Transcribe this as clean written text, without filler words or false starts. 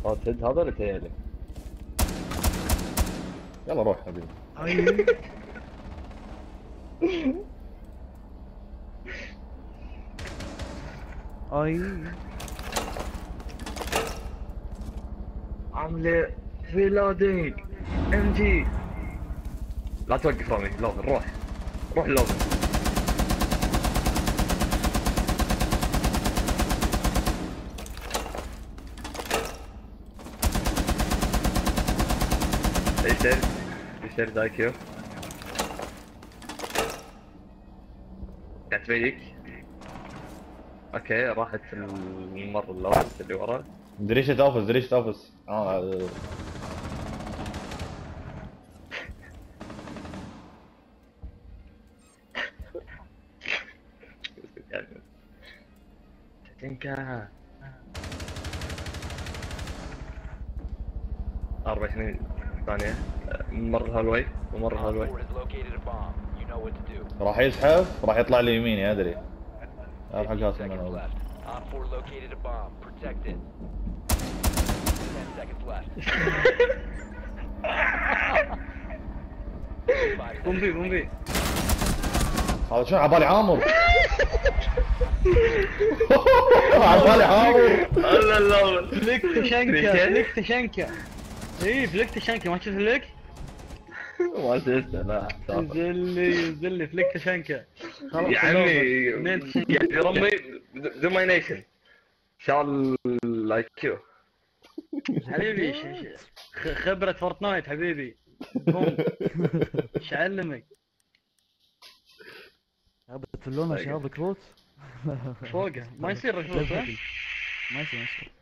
تهد هذا ولا تهيألي؟ يلا روح حبيبي. اي عامله ريلودينج ام جي. لا توقف رامي، لوفن روح روح لوفن. يصير دايكيو قاعد تبيك. اوكي راحت الممر اللوحة اللي ورا. دريشة اوفيس تنكا 24 ثانية. ممر هالوي وممر هالوي. راح يزحف، راح يطلع لي يميني ادري. الحق هاسم من اول. بومبي هذا شنو عبالي عامر. عبالي عامر. لا فليكت شنكة اي فليكت شنكة ما شفت فليك؟ ما شفته لا. ينزل لي فليكت شنكة. يا عمي يعني رمي دومينيشن شال لايك كيو حبيبي خبرة فورتنايت حبيبي. بوم ايش علمك؟ بتفلونا شباب كروت. فوقه ما يصير ركروت. ما يصير